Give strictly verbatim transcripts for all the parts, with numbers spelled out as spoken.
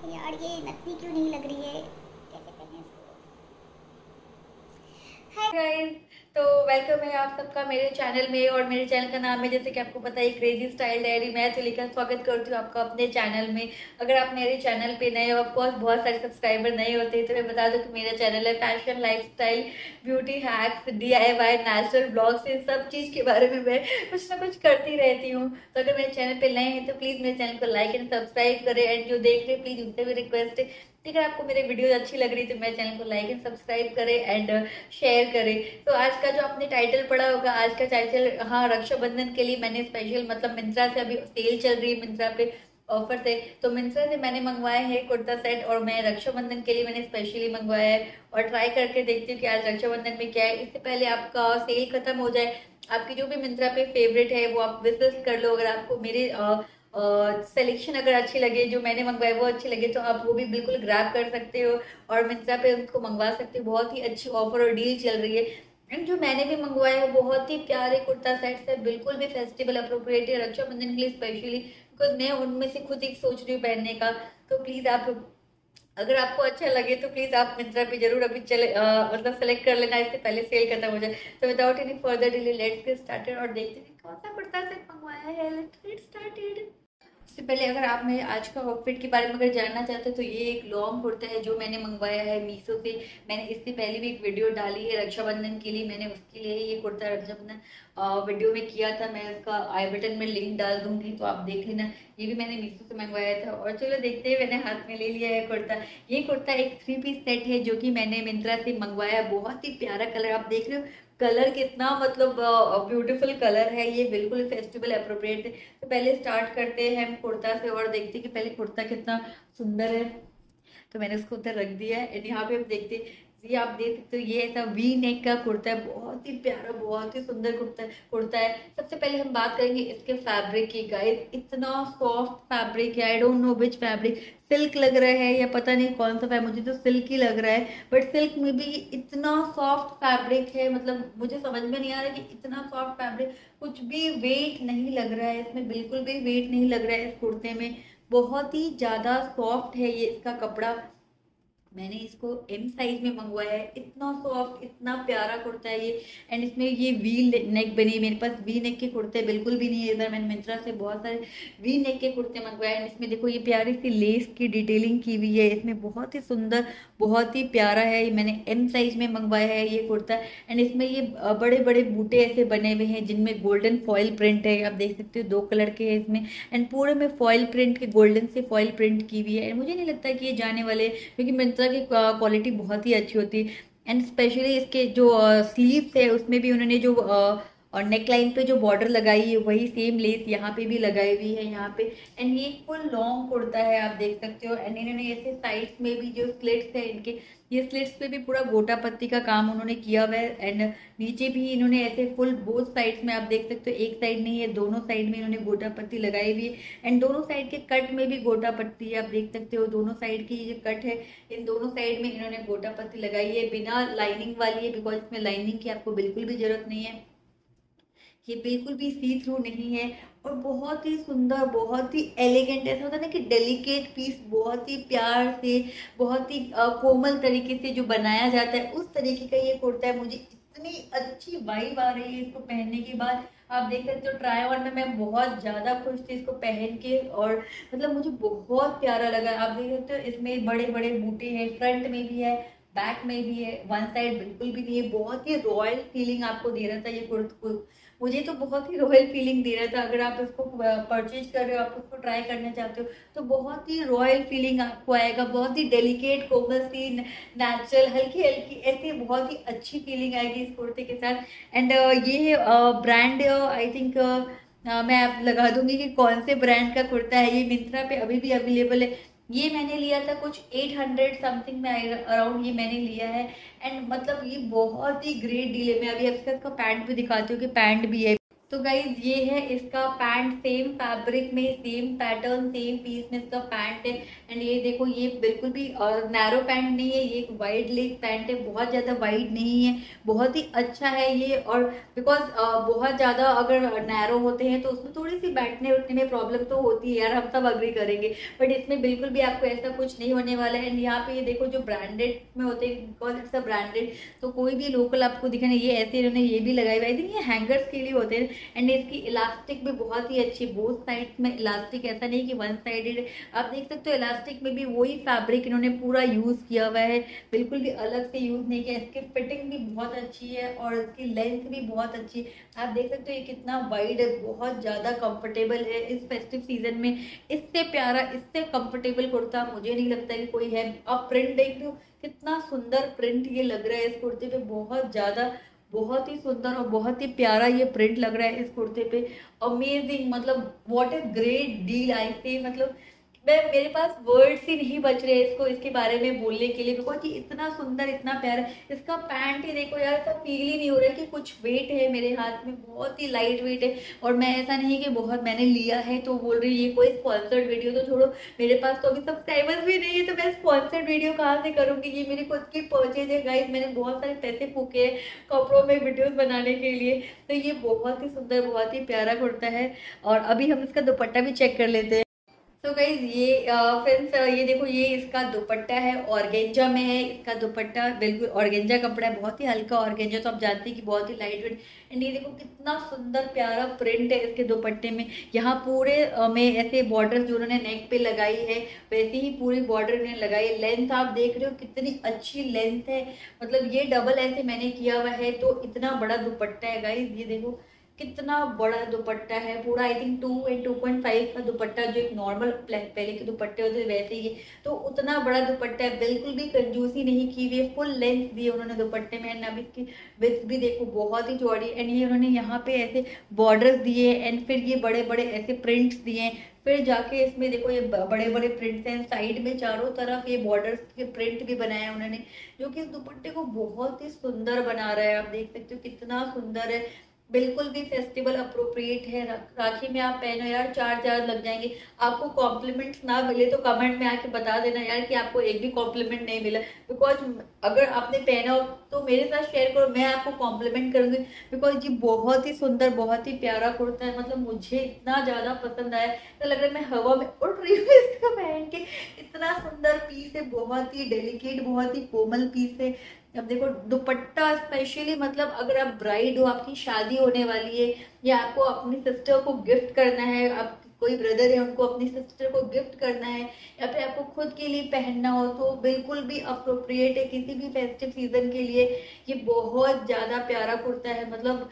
यार ये नकली क्यों नहीं लग रही है, कैसे पहने इसको। हाय गाइस, तो वेलकम है आप सबका मेरे चैनल में। और मेरे चैनल का नाम है, जैसे कि आपको पता है, क्रेजी स्टाइल डायरी। मैं तो लेकर स्वागत करती हूँ आपका अपने चैनल में। अगर आप मेरे चैनल पे नए हो, ऑफकोर्स बहुत सारे सब्सक्राइबर नए होते हैं, तो मैं बता दूं कि मेरा चैनल है fashion, lifestyle, beauty hacks, D I Y, natural blogs, इन सब चीज के बारे में मैं कुछ ना कुछ करती रहती हूँ। तो अगर मेरे चैनल पे नए हैं तो प्लीज मेरे चैनल को लाइक एंड सब्सक्राइब करें। एंड जो देख रहे हैं प्लीज उनसे भी रिक्वेस्ट है, अगर आपको मेरे वीडियोज अच्छी लग रही है तो मेरे चैनल को लाइक एंड सब्सक्राइब करें एंड शेयर करें। तो आज का जो आपने टाइटल पढ़ा होगा, आज का टाइटल, हाँ, रक्षाबंधन के लिए मैंने स्पेशल, मतलब मिंत्रा से अभी सेल चल रही है, मिंत्रा पे ऑफर थे, तो मिंत्रा से मैंने मंगवाए हैं कुर्ता सेट। और मैं रक्षाबंधन के लिए मैंने स्पेशली मंगवाया है और ट्राई करके देखती हूँ कि आज रक्षाबंधन में क्या है। इससे पहले आपका सेल खत्म हो जाए, आपकी जो भी मिंत्रा पे फेवरेट है वो आप विजिट कर लो। अगर आपको मेरे सिलेक्शन अगर अच्छी लगे, जो मैंने मंगवाए वो अच्छी लगे, तो आप वो भी बिल्कुल ग्रैब कर सकते हो और मिंत्रा पे उनको मंगवा सकते हो। बहुत ही अच्छी ऑफर और डील चल रही है। एंड जो मैंने भी मंगवाया है बहुत ही प्यारे कुर्ता सेट्स है, बिल्कुल भी फेस्टिवल अप्रोप्रिएट है रक्षाबंधन के लिए स्पेशली, बिकॉज मैं उनमें से खुद एक सोच रही हूँ पहनने का। तो प्लीज आप, अगर आपको अच्छा लगे तो प्लीज आप मिंत्रा पे जरूर अभी चले, अ, मतलब सेलेक्ट कर लेना, इससे पहले सेल खत्म हो जाए। तो without any further delay let's get started और देखते हैं कौन सा कुर्ता सेट मंगवाया है। Let's get started. उससे पहले अगर आप मेरे आज का आउटफिट के बारे में अगर जानना चाहते हैं तो ये एक लॉन्ग कुर्ता है जो मैंने मंगवाया है मीशो से। मैंने इससे पहले भी एक वीडियो डाली है रक्षाबंधन के लिए, मैंने उसके लिए ये कुर्ता रक्षाबंधन वीडियो में किया था। मैं उसका आई बटन में लिंक डाल दूंगी तो आप देख लेना। ये भी मैंने मीशो से मंगवाया था। और चलो देखते हैं, मैंने हाथ में ले लिया है कुर्ता। ये कुर्ता एक थ्री पीस सेट है जो कि मैंने मिंत्रा से मंगवाया। बहुत ही प्यारा कलर आप देख रहे हो, कलर कितना मतलब ब्यूटीफुल कलर है, ये बिल्कुल फेस्टिवल अप्रोप्रिएट है। तो पहले स्टार्ट करते हैं हम कुर्ता से और देखते हैं कि पहले कुर्ता कितना सुंदर है। तो मैंने उसको उधर रख दिया है एंड यहाँ पे हम देखते हैं, ये आप देख सकते हो, ये ऐसा वी नेक का कुर्ता है, बहुत ही प्यारा, बहुत ही सुंदर कुर्ता कुर्ता है। सबसे पहले हम बात करेंगे इसके फैब्रिक की। गाइस, इतना सॉफ्ट फैब्रिक है, I don't know which fabric, silk लग रहा है या पता नहीं कौन सा फैब्रिक, मुझे तो सिल्क ही लग रहा है। बट सिल्क में भी इतना सॉफ्ट फैब्रिक है, मतलब मुझे समझ में नहीं आ रहा कि इतना सॉफ्ट फैब्रिक, कुछ भी वेट नहीं लग रहा है इसमें, बिल्कुल भी वेट नहीं लग रहा है इस कुर्ते में। बहुत ही ज्यादा सॉफ्ट है ये इसका कपड़ा। मैंने इसको एम साइज में मंगवाया है। इतना सॉफ्ट, इतना प्यारा कुर्ता है ये। एंड इसमें ये वी नेक बनी है, मेरे पास वी नेक के कुर्ते बिल्कुल भी नहीं है इधर। मैंने मिंत्रा से बहुत सारे वी नेक के कुर्ते मंगवाए हैं। इसमें देखो ये प्यारी सी लेस की डिटेलिंग की हुई है इसमें, बहुत ही सुंदर, बहुत ही प्यारा है। ये मैंने एम साइज में मंगवाया है ये कुर्ता। एंड इसमें ये बड़े बड़े बूटे ऐसे बने हुए हैं जिनमें गोल्डन फॉइल प्रिंट है, आप देख सकते हो, दो कलर के हैं इसमें। एंड पूरे में फॉइल प्रिंट के, गोल्डन से फॉइल प्रिंट की हुई है। मुझे नहीं लगता कि ये जाने वाले, क्योंकि मिंत्रा की क्वालिटी बहुत ही अच्छी होती है। एंड स्पेशली इसके जो स्लीव्स है उसमें भी उन्होंने जो uh, और नेक लाइन पे जो बॉर्डर लगाई है वही सेम लेस यहाँ पे भी लगाई हुई है यहाँ पे। एंड ये फुल लॉन्ग कुर्ता है, आप देख सकते हो। एंड इन्होंने ऐसे साइड्स में भी जो स्लिट्स है इनके, ये स्लिट्स पे भी पूरा गोटा पत्ती का काम उन्होंने किया हुआ है। एंड नीचे भी इन्होंने ऐसे फुल बोथ साइड्स में, आप देख सकते हो, एक साइड नहीं है, दोनों साइड में इन्होंने गोटा पत्ती लगाई हुई है। एंड दोनों साइड के कट में भी गोटा पत्ती है, आप देख सकते हो, दोनों साइड की जो कट है इन दोनों साइड में इन्होंने गोटा पत्ती लगाई है। बिना लाइनिंग वाली है, बिकॉज इसमें लाइनिंग की आपको बिल्कुल भी जरूरत नहीं है। ये बिल्कुल भी सी थ्रू नहीं है और बहुत ही सुंदर, बहुत ही एलिगेंट, ऐसा होता है ना कि डेलिकेट पीस, बहुत ही प्यार से, बहुत ही अ, कोमल तरीके से जो बनाया जाता है, उस तरीके का ये कुर्ता है। मुझे इतनी अच्छी वाइब आ रही है इसको पहनने के बाद। आप देख सकते हो, ट्राई ऑन में मैं बहुत ज्यादा खुश थी इसको पहन के और मतलब मुझे बहुत प्यारा लगा। आप देख सकते हो इसमें बड़े बड़े बूटे हैं, फ्रंट में भी है, बैक में भी है, वन साइड बिल्कुल भी नहीं है। बहुत ही रॉयल फीलिंग आपको दे रहा था ये कुर्ता, मुझे तो बहुत ही रॉयल फीलिंग दे रहा था। अगर आप इसको परचेज कर रहे हो, आप उसको ट्राई करना चाहते हो, तो बहुत ही रॉयल फीलिंग आपको आएगा। बहुत ही डेलिकेट, कोमल सी, नेचुरल, हल्की हल्की, ऐसी बहुत ही अच्छी फीलिंग आएगी इस कुर्ते के साथ। एंड ये ब्रांड आई थिंक मैं आप लगा दूंगी कि कौन से ब्रांड का कुर्ता है। ये मिंत्रा पे अभी भी अवेलेबल है। ये मैंने लिया था कुछ एट हंड्रेड समथिंग में अराउंड, ये मैंने लिया है। एंड मतलब ये बहुत ही ग्रेट डील है। मैं अभी आपको इसका पैंट भी दिखाती हूँ कि पैंट भी है, तो गाइज ये है इसका पैंट, सेम फैब्रिक में, सेम पैटर्न, सेम पीस में इसका पैंट है। एंड ये देखो, ये बिल्कुल भी नैरो पैंट नहीं है, ये एक वाइड लेग पैंट है, बहुत ज़्यादा वाइड नहीं है, बहुत ही अच्छा है ये। और बिकॉज बहुत ज़्यादा अगर नैरो होते हैं तो उसमें थोड़ी सी बैठने उठने में प्रॉब्लम तो होती है यार, हम सब अग्री करेंगे, बट इसमें बिल्कुल भी आपको ऐसा कुछ नहीं होने वाला है। एंड यहाँ पे ये देखो जो ब्रांडेड में होते हैं, बिकॉज इट्स अ ब्रांडेड, तो कोई भी लोकल आपको दिखे नहीं। ये ऐसे इन्होंने ये भी लगाई हुई, आई थिंक ये हैंगर्स के लिए होते हैं। एंड इसकी इलास्टिक भी बहुत ही अच्छी, बोथ साइड में इलास्टिक, ऐसा नहीं कि वन साइडेड। आप देख सकते हो इलास्टिक में भी वही फैब्रिक इन्होंने पूरा यूज किया हुआ है, बिल्कुल भी अलग से यूज नहीं किया। इसकी फिटिंग भी बहुत अच्छी है और इसकी लेंथ भी बहुत अच्छी है। आप देख सकते हो ये कितना वाइड है, बहुत ज्यादा कंफर्टेबल है इस फेस्टिव सीजन में। इससे प्यारा, इससे कंफर्टेबल कुर्ता मुझे नहीं लगता कि कोई है। आप प्रिंट देख लो, कितना सुंदर प्रिंट ये लग रहा है इस कुर्ते पे, बहुत ज्यादा, बहुत ही सुंदर और बहुत ही प्यारा ये प्रिंट लग रहा है इस कुर्ते पे। अमेजिंग, मतलब what a great deal I say. मतलब मैं, मेरे पास वर्ड्स ही नहीं बच रहे इसको, इसके बारे में बोलने के लिए, बिकॉज ये इतना सुंदर, इतना प्यारा। इसका पैंट ही देखो यार, ऐसा फील ही नहीं हो रहा है कि कुछ वेट है मेरे हाथ में, बहुत ही लाइट वेट है। और मैं ऐसा नहीं कि बहुत मैंने लिया है तो बोल रही ये कोई स्पॉन्सर्ड वीडियो, तो छोड़ो, मेरे पास तो अभी सब्सक्राइबर्स भी नहीं है, तो मैं स्पॉन्सर्ड वीडियो कहाँ से करूँगी। ये मेरी खुद की परचेज है गाइस, मैंने बहुत सारे पैसे फूके हैं कपड़ों में वीडियोस बनाने के लिए। तो ये बहुत ही सुंदर, बहुत ही प्यारा कुर्ता है। और अभी हम इसका दुपट्टा भी चेक कर लेते हैं। तो गाइज ये फ्रेंड्स, ये देखो, ये इसका दुपट्टा है, ऑर्गेंजा में है इसका दुपट्टा, बिल्कुल ऑर्गेंजा कपड़ा है, बहुत ही हल्का ऑर्गेंजा, तो आप जानते हैं कि बहुत ही लाइट वेट। एंड ये देखो कितना सुंदर प्यारा प्रिंट है इसके दुपट्टे में। यहाँ पूरे में ऐसे बॉर्डर जो उन्होंने नेक पे लगाई है, वैसे ही पूरी बॉर्डर इन्होंने लगाई है। लेंथ आप देख रहे हो कितनी अच्छी लेंथ है, मतलब ये डबल ऐसे मैंने किया हुआ है, तो इतना बड़ा दुपट्टा है गाइज। ये देखो कितना बड़ा दुपट्टा है पूरा, I think two and two point five का दुपट्टा, जो एक नॉर्मल पहले के दुपट्टे होते हैं वैसे ही, तो उतना बड़ा दुपट्टा है, बिल्कुल भी कंजूसी नहीं की हुई है, फुल लेंथ दी है उन्होंने दुपट्टे में। एंड अब इसकी विड्थ भी देखो बहुत ही चौड़ी। एंड ये उन्होंने यहाँ पे ऐसे बॉर्डर्स दिए, एंड फिर ये बड़े बड़े ऐसे प्रिंट्स दिए, फिर जाके इसमें देखो ये बड़े बड़े प्रिंट्स हैं साइड में, चारों तरफ ये बॉर्डर्स के प्रिंट भी बनाए उन्होंने, जो कि इस दुपट्टे को बहुत ही सुंदर बना रहा है। आप देख सकते हो कितना सुंदर है, बिल्कुल भी फेस्टिवल अप्रोप्रिएट है। राखी में आप पहनो यार, चार चार लग जाएंगे। आपको कॉम्प्लीमेंट्स ना मिले तो कमेंट में आके बता देना यार कि आपको एक भी कॉम्प्लीमेंट नहीं मिला, बिकॉज अगर आपने पहना हो तो मेरे साथ शेयर करो, मैं आपको कॉम्प्लीमेंट करूंगी, बिकॉज ये बहुत ही सुंदर, बहुत ही प्यारा कुर्ता है। मतलब मुझे इतना ज्यादा पसंद आया, तो लग रहा है मैं हवा में उड़ रही हूँ इसका पहन के। इतना सुंदर पीस है, बहुत ही डेलिकेट, बहुत ही कोमल पीस है। अब देखो दुपट्टा स्पेशली, मतलब अगर आप ब्राइड हो, आपकी शादी होने वाली है, या आपको अपनी सिस्टर को गिफ्ट करना है, आप कोई ब्रदर है उनको अपनी सिस्टर को गिफ्ट करना है, या फिर आपको खुद के लिए पहनना हो, तो बिल्कुल भी अप्रोप्रिएट है किसी भी फेस्टिव सीजन के लिए। ये बहुत ज्यादा प्यारा कुर्ता है। मतलब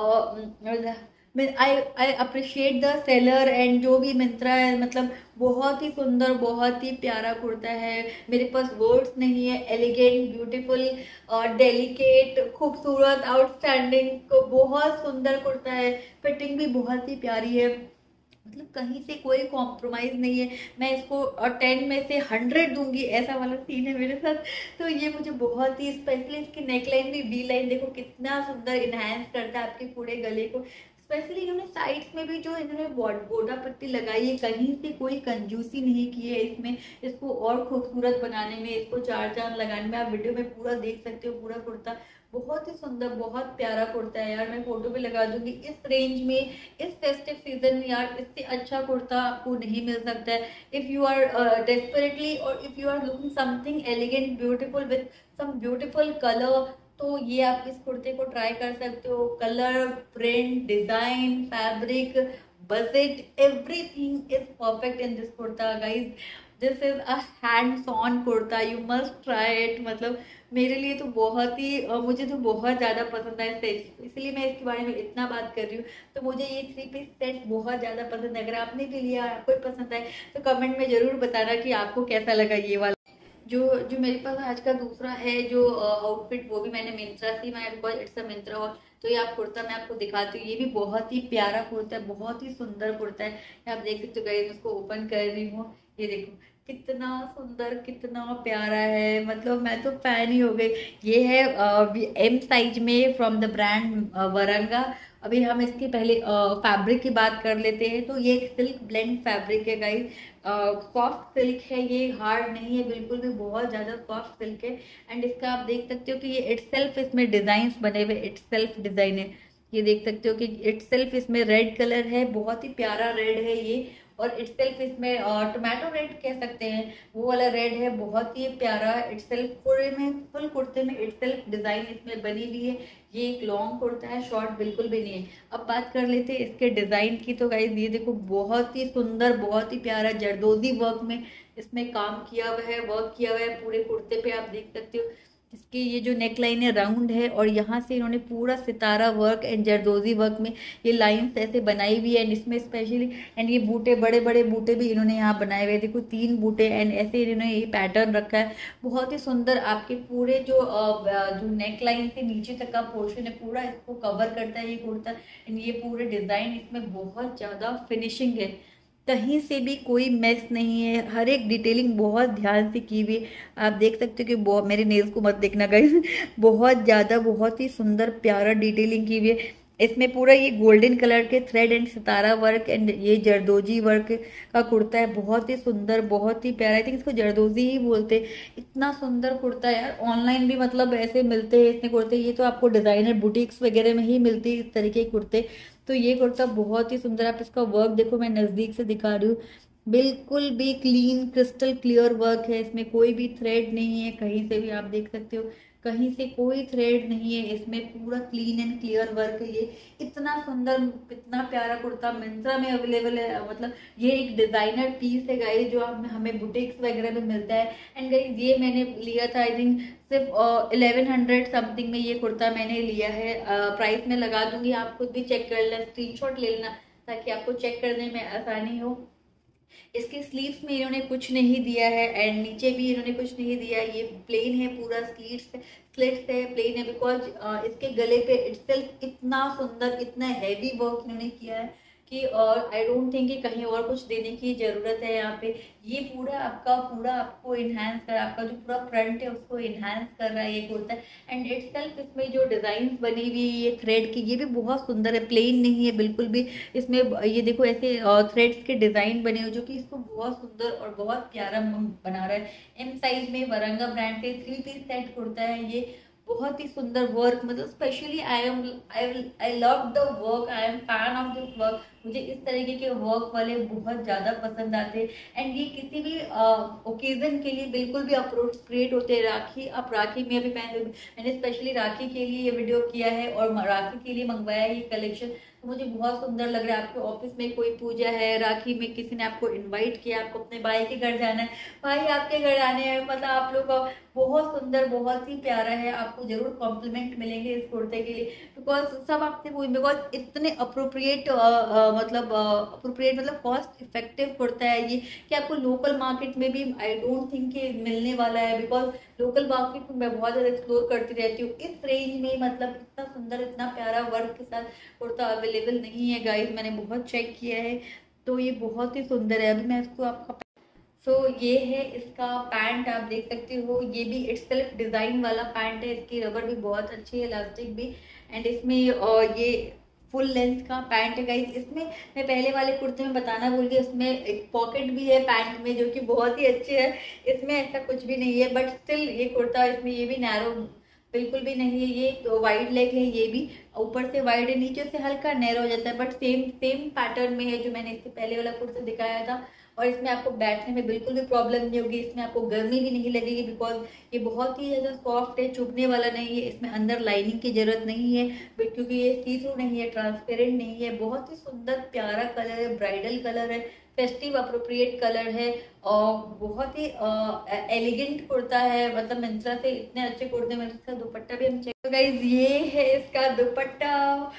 uh, I I appreciate the seller and जो भी मिंत्रा है, मतलब बहुत ही सुंदर, बहुत ही प्यारा कुर्ता है। मेरे पास वर्ड्स नहीं है। एलिगेंट, ब्यूटीफुल और डेलिकेट, खूबसूरत, आउटस्टैंडिंग, को बहुत सुंदर कुर्ता है। फिटिंग भी बहुत ही प्यारी है, मतलब कहीं से कोई कॉम्प्रोमाइज नहीं है। मैं इसको टेन में से हंड्रेड दूंगी, ऐसा वाला सीन है मेरे साथ। तो ये मुझे बहुत ही, स्पेशली इसकी नेकलाइन भी, वी लाइन देखो कितना सुंदर इनहेंस करता है आपके पूरे गले को। स्पेशली इन्होंने साइड्स में भी जो इन्होंने बोडा पट्टी लगाई है, कहीं से कोई कंजूसी नहीं की है इसमें, इसको और खूबसूरत बनाने में, इसको चार चांद लगाने में। आप वीडियो में पूरा देख सकते हो, पूरा कुर्ता बहुत ही सुंदर, बहुत प्यारा कुर्ता है यार। मैं फोटो भी लगा दूंगी। इस रेंज में, इस फेस्टिव सीजन में यार, इससे अच्छा कुर्ता आपको नहीं मिल सकता है। इफ यू आर डेस्परेटली, और if you are looking something elegant, beautiful with some beautiful colour, तो ये आप इस कुर्ते को ट्राई कर सकते हो। Colour, print, design, fabric, budget, everything is perfect in this kurta guys. This is a hands on kurta, you must try it. मतलब मेरे लिए तो बहुत ही, मुझे तो बहुत ज़्यादा पसंद है सेट, इसलिए मैं इसके बारे में इतना बात कर रही हूँ। तो मुझे ये थ्री पीस सेट बहुत ज़्यादा पसंद है। अगर आपने भी लिया, आपको पसंद आए, तो कमेंट में ज़रूर बताना कि आपको कैसा लगा ये वाला। जो जो मेरे पास आज का दूसरा है जो आउटफिट, वो भी मैंने मिंत्रा से मैं, बिकॉज इट्स अ मिंत्रा और, तो ये आप कुर्ता मैं आपको दिखाती हूँ। ये भी बहुत ही प्यारा कुर्ता है, बहुत ही सुंदर कुर्ता है। आप देख सकते हो गाइस, उसको ओपन कर रही हूँ, ये देखो कितना सुंदर, कितना प्यारा है। मतलब मैं तो फैन ही हो गई। ये है एम साइज में फ्रॉम द ब्रांड वरंगा, अभी हम इसकी पहले फैब्रिक की बात कर लेते हैं। तो ये एक सिल्क ब्लेंड फैब्रिक है गाइस, सॉफ्ट सिल्क है, ये हार्ड नहीं है बिल्कुल भी, बहुत ज़्यादा सॉफ्ट सिल्क है। एंड इसका आप देख सकते हो कि ये इटसेल्फ इसमें डिजाइन बने हुए, इटसेल्फ डिजाइन है, ये देख सकते हो कि इटसेल्फ इसमें रेड कलर है, बहुत ही प्यारा रेड है ये। और इटसेल्फ इसमें टोमेटो रेड कह सकते हैं, वो वाला रेड है, बहुत ही प्यारा। इटसेल्फ पूरे में फुल कुर्ते में इटसेल्फ डिजाइन इसमें बनी हुई है। ये एक लॉन्ग कुर्ता है, शॉर्ट बिल्कुल भी नहीं है। अब बात कर लेते हैं इसके डिजाइन की। तो गाइस ये देखो, बहुत ही सुंदर, बहुत ही प्यारा जरदोजी वर्क में इसमें काम किया हुआ है, वर्क किया हुआ है पूरे कुर्ते पे, आप देख सकते हो। इसकी ये जो नेक लाइन है राउंड है, और यहाँ से इन्होंने पूरा सितारा वर्क एंड जरदोजी वर्क में ये लाइंस ऐसे बनाई हुई है। एंड इसमें स्पेशली एंड ये बूटे, बड़े बड़े बूटे भी इन्होंने यहाँ बनाए हुए, देखो तीन बूटे, एंड ऐसे इन्होंने ये पैटर्न रखा है, बहुत ही सुंदर। आपके पूरे जो जो नेक लाइन से नीचे तक का पोर्शन है पूरा इसको कवर करता है ये कुर्ता। एंड ये पूरे डिजाइन इसमें बहुत ज़्यादा फिनिशिंग है, कहीं से भी कोई मैस नहीं है, हर एक डिटेलिंग बहुत ध्यान से की हुई है। आप देख सकते हो कि बहुत, मेरे नेल्स को मत देखना गाइस, बहुत ज़्यादा, बहुत ही सुंदर प्यारा डिटेलिंग की हुई है। इसमें पूरा ये गोल्डन कलर के थ्रेड एंड सितारा वर्क एंड ये जरदोजी वर्क का कुर्ता है, बहुत ही सुंदर, बहुत ही प्यारा। आई थिंक इसको जरदोजी ही बोलते, इतना सुंदर कुर्ता है यार। ऑनलाइन भी मतलब ऐसे मिलते हैं इतने कुर्ते, ये तो आपको डिजाइनर बुटीक्स वगैरह में ही मिलती है इस तरीके के कुर्ते। तो ये कुर्ता बहुत ही सुंदर, आप इसका वर्क देखो, मैं नज़दीक से दिखा रही हूँ, बिल्कुल भी क्लीन क्रिस्टल क्लियर वर्क है, इसमें कोई भी थ्रेड नहीं है कहीं से भी, आप देख सकते हो कहीं से कोई थ्रेड नहीं है इसमें, पूरा क्लीन एंड क्लियर वर्क है। ये इतना सुंदर, इतना प्यारा कुर्ता मिंत्रा में अवेलेबल है, मतलब ये एक डिजाइनर पीस है गाइस, जो हमें हमें बुटीक्स वगैरह में मिलता है। एंड गाइस ये मैंने लिया था आई थिंक सिर्फ इलेवन हंड्रेड समथिंग में, ये कुर्ता मैंने लिया है। प्राइस में लगा दूंगी, आप खुद भी चेक कर लेना, स्क्रीनशॉट ले लेना ताकि आपको चेक करने में आसानी हो। इसके स्लीव्स में इन्होंने कुछ नहीं दिया है एंड नीचे भी इन्होंने कुछ नहीं दिया है, ये प्लेन है पूरा, स्लीव्स स्लिट्स है, प्लेन है, बिकॉज इसके गले पे इटसेल्फ इतना सुंदर, इतना हैवी वर्क इन्होंने किया है कि और आई डोंट थिंक कि कहीं और कुछ देने की ज़रूरत है यहाँ पे। ये पूरा आपका पूरा आपको इन्हांस कर, आपका जो पूरा फ्रंट है उसको इन्हांस कर रहा है ये कुर्ता। एंड इटसेल्फ इसमें जो डिज़ाइन बनी हुई है ये थ्रेड की, ये भी बहुत सुंदर है, प्लेन नहीं है बिल्कुल भी। इसमें ये देखो ऐसे थ्रेड्स के डिज़ाइन बने हुए जो कि इसको बहुत सुंदर और बहुत प्यारा बना रहा है। एम साइज में वरंगा ब्रांड से थ्री पीस सेट कुर्ता है ये, बहुत ही सुंदर वर्क, मतलब specially I am I I love the work, I am fan of this work. मुझे इस तरीके के वर्क वाले बहुत ज़्यादा पसंद आते हैं एंड ये किसी भी ओकेजन के लिए बिल्कुल भी अप्रोप्रिएट होते हैं। राखी, आप राखी में अभी पहन, मैंने स्पेशली राखी के लिए ये वीडियो किया है और राखी के लिए मंगवाया है ये कलेक्शन, तो मुझे बहुत सुंदर लग रहा है। आपके ऑफिस में कोई पूजा है, राखी में किसी ने आपको इनवाइट किया, आपको अपने भाई के घर जाना है, भाई आपके घर आने हैं, मतलब आप लोग का बहुत सुंदर, बहुत ही प्यारा है, आपको जरूर कॉम्प्लीमेंट मिलेंगे इस कुर्ते के लिए, बिकॉज सब आपसे पूछ, बिकॉज इतने अप्रोप्रिएट मतलब अप्रोप्रिएट मतलब कॉस्ट इफेक्टिव कुर्ता है ये कि आपको लोकल मार्केट में भी आई डोंट थिंक कि मिलने वाला है, बिकॉज लोकल मार्केट में मैं बहुत ज़्यादा एक्सप्लोर करती रहती हूँ। इस रेंज में मतलब इतना सुंदर, इतना प्यारा वर्क के साथ कुर्ता अवेलेबल नहीं है गाइस, मैंने बहुत चेक किया है, तो ये बहुत ही सुंदर है। अभी मैं इसको आपका सो so, ये है इसका पैंट, आप देख सकते हो, ये भी इटसेल्फ डिज़ाइन वाला पैंट है, इसकी रबर भी बहुत अच्छी है, इलास्टिक भी। एंड इसमें और ये फुल लेंथ का पैंट है गाइस। इसमें मैं पहले वाले कुर्ते में बताना भूल गई, उसमें एक पॉकेट भी है पैंट में जो कि बहुत ही अच्छे है, इसमें ऐसा कुछ भी नहीं है, बट स्टिल ये कुर्ता, इसमें ये भी नैरो बिल्कुल भी नहीं है, ये तो वाइड लेग है, ये भी ऊपर से वाइड है, नीचे से हल्का नैरो हो जाता है, बट सेम सेम पैटर्न में है जो मैंने इसके पहले वाला कुर्ता दिखाया था। और इसमें आपको बैठने में बिल्कुल भी प्रॉब्लम नहीं होगी, इसमें आपको गर्मी भी नहीं लगेगी, बिकॉज ये बहुत ही ज़्यादा सॉफ्ट है, चुभने वाला नहीं है, इसमें अंदर लाइनिंग की जरूरत नहीं है क्योंकि ये सी थ्रू नहीं है, ट्रांसपेरेंट नहीं है, बहुत ही सुंदर प्यारा कलर है, ब्राइडल कलर है, फेस्टिव अप्रोप्रिएट कलर है और बहुत ही एलिगेंट कुर्ता है। मतलब मिंत्रा से इतने अच्छे कुर्ते में, इसका दुपट्टा भी हम चेक, तो गाइज ये है इसका दुपट्टा,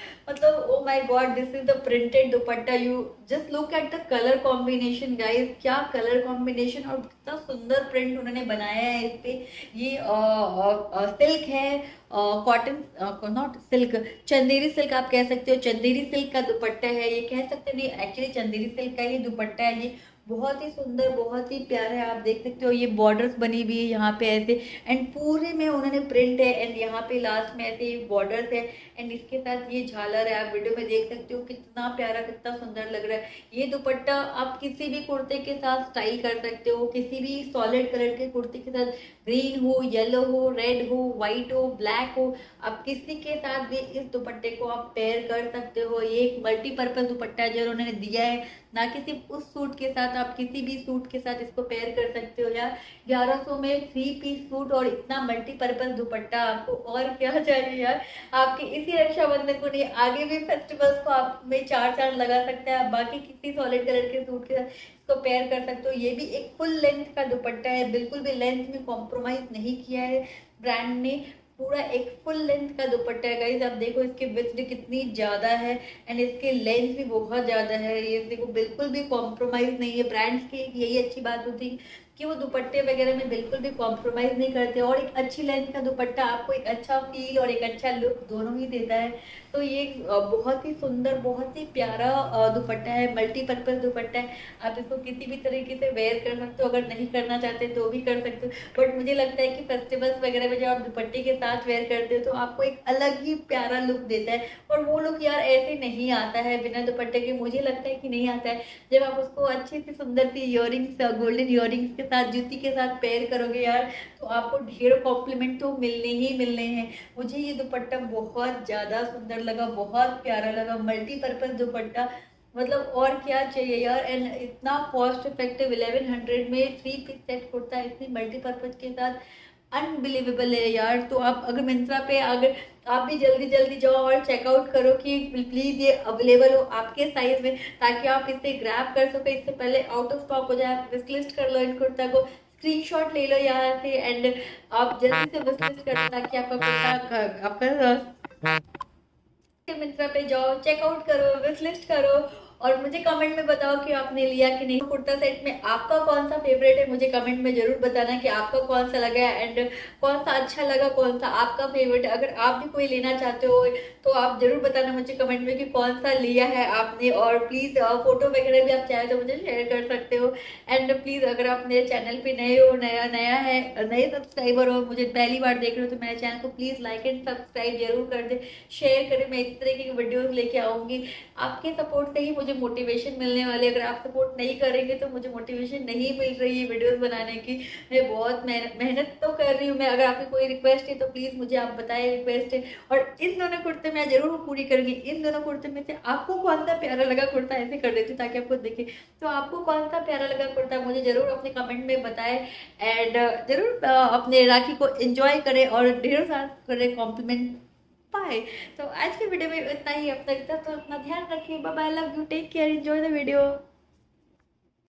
मतलब oh my god, this is the printed dupatta, you just look at the colour combination guys, क्या कलर कॉम्बिनेशन और कितना सुंदर प्रिंट उन्होंने बनाया है इस पे। ये सिल्क है, cotton not silk, Chanderi silk आप कह सकते हो, चंदेरी सिल्क का दुपट्टा है ये, कह सकते नहीं एक्चुअली चंदेरी सिल्क का ये दुपट्टा है, ये बहुत ही सुंदर, बहुत ही प्यारा है। आप देख सकते हो ये बॉर्डर्स बनी हुई है यहाँ पे ऐसे, एंड पूरे में उन्होंने प्रिंट है, एंड यहाँ पे लास्ट में ऐसे बॉर्डर्स है, एंड इसके साथ ये झालर है। आप वीडियो में देख सकते हो कितना प्यारा, कितना सुंदर लग रहा है। ये दुपट्टा आप किसी भी कुर्ते के साथ स्टाइल कर सकते हो, किसी भी सॉलिड कलर के कुर्ते के साथ, ग्रीन हो, येलो हो, रेड हो, व्हाइट हो, ब्लैक हो, आप किसी के साथ भी इस दुपट्टे को आप पेयर कर सकते हो। ये एक मल्टीपर्पज दुपट्टा है जो उन्होंने दिया है, ना कि सिर्फ उस सूट के साथ, आप किसी भी सूट के साथ इसको पेयर कर सकते हो। यार ग्यारह सौ में थ्री पीस सूट और इतना मल्टीपर्पज दुपट्टा, आपको और क्या चाहिए यार। आपके इसी रक्षाबंधन को नहीं, आगे भी फेस्टिवल्स को आप में चार चार लगा सकते हैं। आप बाकी किसी सॉलिड कलर के सूट के साथ इसको पेयर कर सकते हो। ये भी एक फुल लेंथ का दुपट्टा है, बिल्कुल भी लेंथ में कॉम्प्रोमाइज नहीं किया है ब्रांड ने, पूरा एक फुल लेंथ का दुपट्टा है गाइस। आप देखो इसकी विड्थ कितनी ज़्यादा है, एंड इसकी लेंथ भी बहुत ज़्यादा है। ये देखो बिल्कुल भी कॉम्प्रोमाइज़ नहीं है। ब्रांड्स की यही अच्छी बात होती है कि वो दुपट्टे वगैरह में बिल्कुल भी कॉम्प्रोमाइज़ नहीं करते, और एक अच्छी लेंथ का दुपट्टा आपको एक अच्छा फील और एक अच्छा लुक दोनों ही देता है। तो ये बहुत ही सुंदर, बहुत ही प्यारा दुपट्टा है, मल्टीपर्पज़ दुपट्टा है। आप इसको किसी भी तरीके से वेयर कर सकते हो, अगर नहीं करना चाहते तो भी कर सकते हो, बट मुझे लगता है कि फेस्टिवल्स वगैरह में जब आप दुपट्टे के साथ वेयर करते हो तो आपको एक अलग ही प्यारा लुक देता है। और वो लुक यार ऐसे नहीं आता है बिना दुपट्टे के, मुझे लगता है कि नहीं आता है। जब आप उसको अच्छी सी सुंदर सी इयररिंग्स, गोल्डन इयररिंग्स के साथ, जूती के साथ पेयर करोगे यार, तो आपको ढेर कॉम्प्लीमेंट तो मिलने ही मिलने हैं। मुझे ये दुपट्टा बहुत ज़्यादा सुंदर लगा, बहुत प्यारा लगा, मल्टीपर्पज दुपट्टा, मतलब और क्या चाहिए यार। एंड इतना कॉस्ट इफेक्टिव, इलेवन हंड्रेड में थ्री पीस सेट कुर्ता इतनी मल्टीपर्पज के साथ, अनबिलीवेबल है यार। तो आप अगर मिंत्रा पे, अगर आप भी जल्दी जल्दी जाओ और चेकआउट करो कि प्लीज़ ये अवेलेबल हो आपके साइज में, ताकि आप इसे ग्रैब कर सको, इससे पहले आउट ऑफ स्टॉक हो जाए। आप विश लिस्ट कर लो इन कुर्ता को, स्क्रीनशॉट ले लो यहाँ से, एंड आप जल्दी से विश लिस्ट कर लो ताकि आपका कुर्ता आपका मिंत्रा पे जाओ, चेकआउट करो, विश लिस्ट करो, और मुझे कमेंट में बताओ कि आपने लिया कि नहीं। कुर्ता सेट में आपका कौन सा फेवरेट है, मुझे कमेंट में जरूर बताना कि आपका कौन सा लगा है, एंड कौन सा अच्छा लगा, कौन सा आपका फेवरेट है। अगर आप भी कोई लेना चाहते हो तो आप जरूर बताना मुझे कमेंट में कि कौन सा लिया है आपने, और प्लीज़ फोटो वगैरह भी आप चाहे तो मुझे शेयर कर सकते हो। एंड प्लीज़ अगर आप मेरे चैनल पर नए हो, नया नया है, नए सब्सक्राइबर हो, मुझे पहली बार देख रहे हो, तो मेरे चैनल को प्लीज़ लाइक एंड सब्सक्राइब जरूर कर दे, शेयर करें। मैं इस तरीके की वीडियोज़ लेके आऊँगी, आपके सपोर्ट से ही मुझे मोटिवेशन मिलने वाली। अगर आप सपोर्ट नहीं करेंगे तो मुझे मोटिवेशन नहीं मिल रही है वीडियोस बनाने की। मैं बहुत मेहनत तो कर रही हूँ मैं। अगर आपकी कोई रिक्वेस्ट है तो प्लीज़ मुझे आप बताएं, रिक्वेस्ट है। और इन दोनों कुर्ते मैं जरूर पूरी करूँगी। इन दोनों कुर्ते में से आपको कौन सा प्यारा लगा कुर्ता, ऐसे कर देती हूँ ताकि आपको दिखे, तो आपको कौन सा प्यारा लगा कुर्ता मुझे जरूर अपने कमेंट में बताएं। एंड जरूर अपने राखी को एंजॉय करें और ढेरों सारा करें कॉम्प्लीमेंट पाए। तो आज के वीडियो में इतना ही, अब तक था तो अपना ध्यान रखिए। Bye bye, love you, take care, enjoy the video.